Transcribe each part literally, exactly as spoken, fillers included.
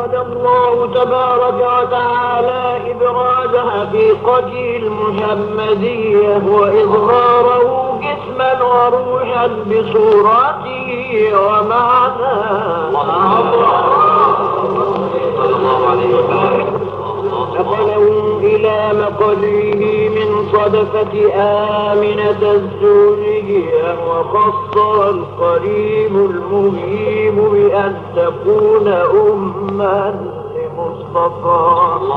أراد الله تبارك وتعالى إبراز حقيقته المحمدية وإظهاره جسما وروحا بصورته ومعناه نقله إلى مقره من صدفة آمنة الزوجية وخصر القريب المهيب بأن تكون أما لمصطفى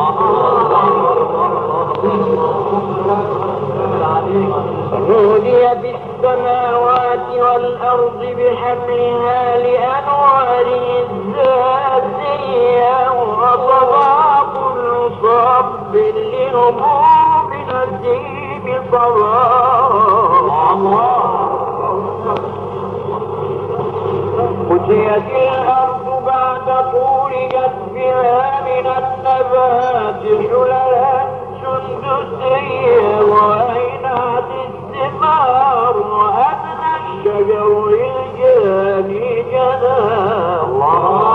نودي بالسماوات والأرض بحملها لأنواره الذاتية وصبا كل صب لنبوب نسيم صبا فتيت الأرض بعد طول جدبها من النبات حللا سندسية وعينات الثمار وأدنى الشجر للجاني جناه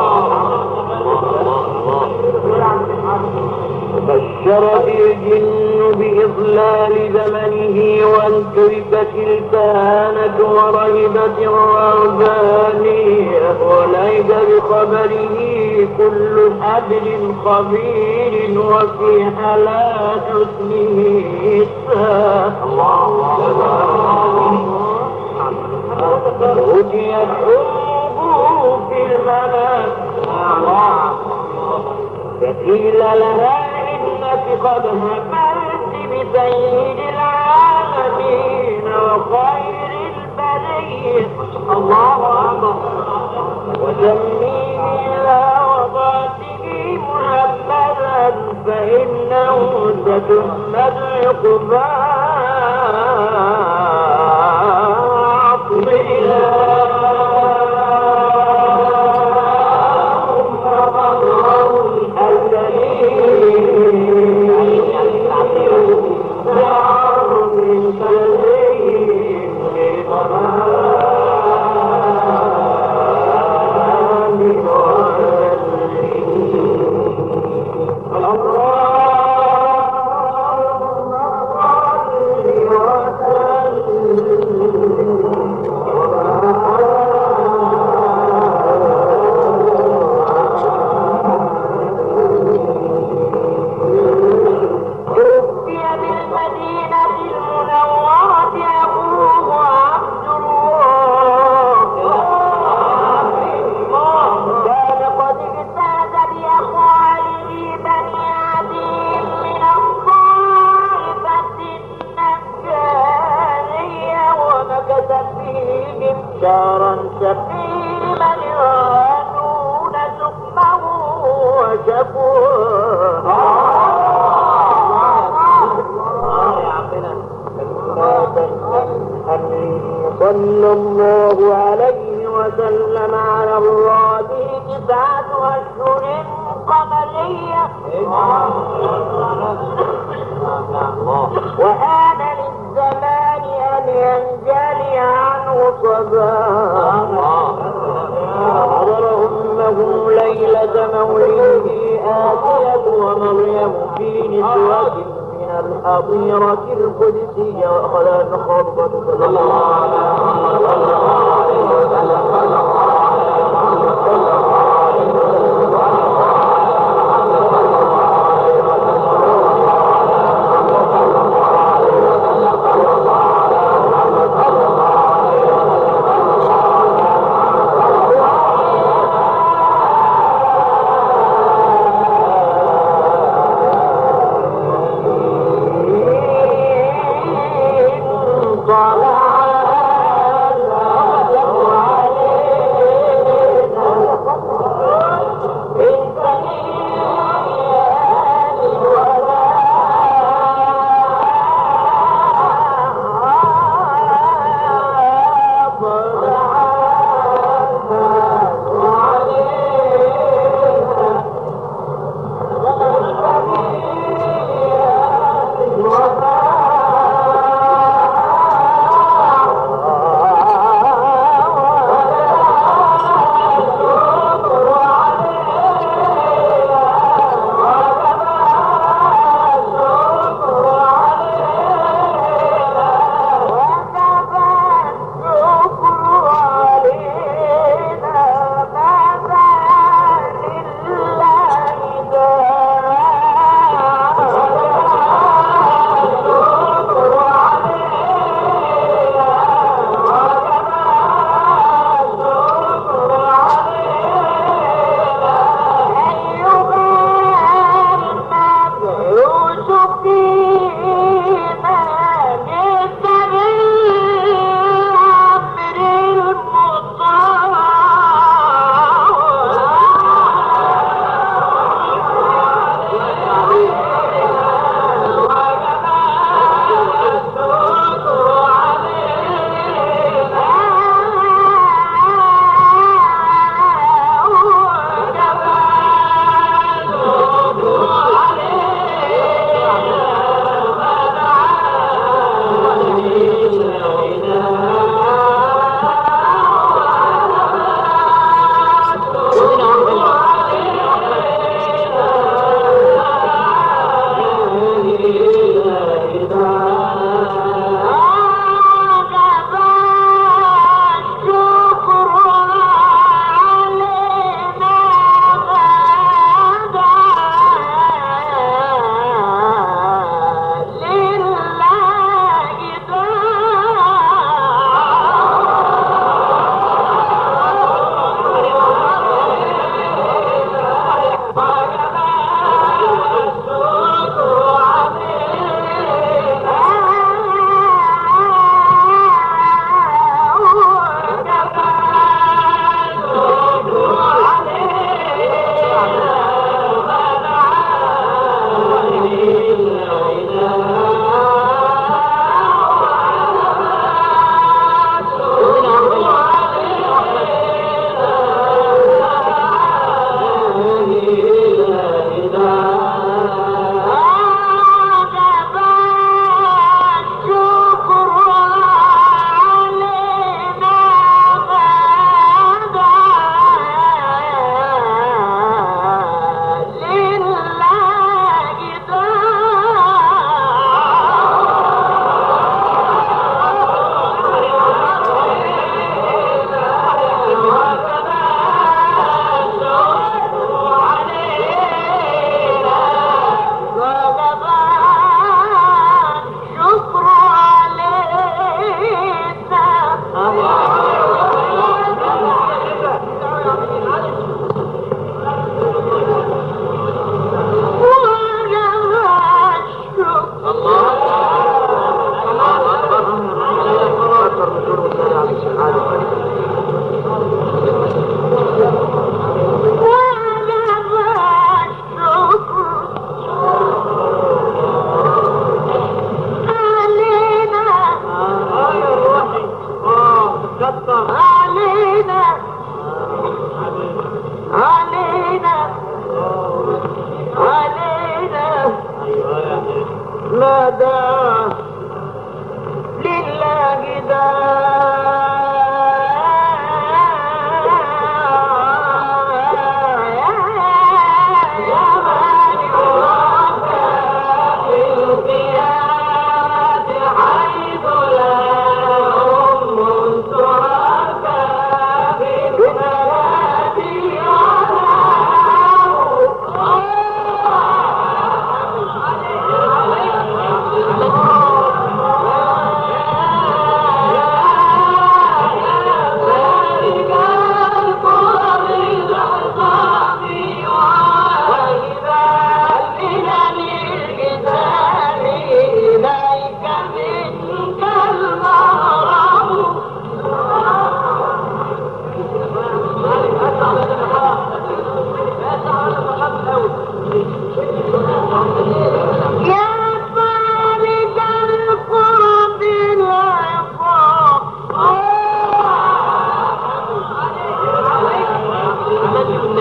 بشرت الجن بإضلال زمنه وانتركت الكهنة ورهبت الرهبانية وليس بخبره كل حبل خبير وفي حلا حسنه أتيت أمه في المنام فقيل لها إنك قد هملت بسيد العالمين وخير البرية الله أكبر وسميه إلى وضعته محمدا فإنه ستحمد عقباه شارا سقيما يهانون سقمه وشكوه صلى الله عليه وسلم على الرابع تسعة أشهر قمرية وآن للزمان أن ينجلي عنه صباح حضر أمه ليلة مولده آتية ومريم في نسوة من الحظيرة القدسية وأخذها الخطبة صلى الله عليه وسلم طلع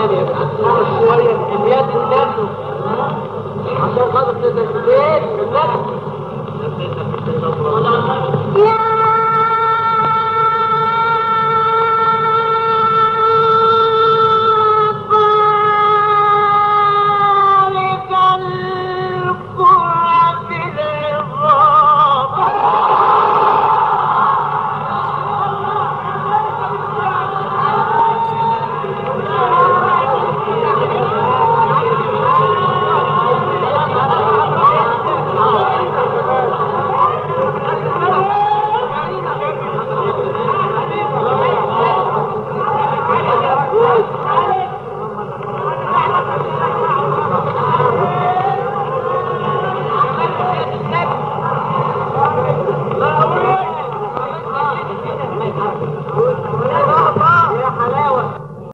ثانية بقى شوية الحميات والنفس عشان خاطر تقدر تبيت النفس. يا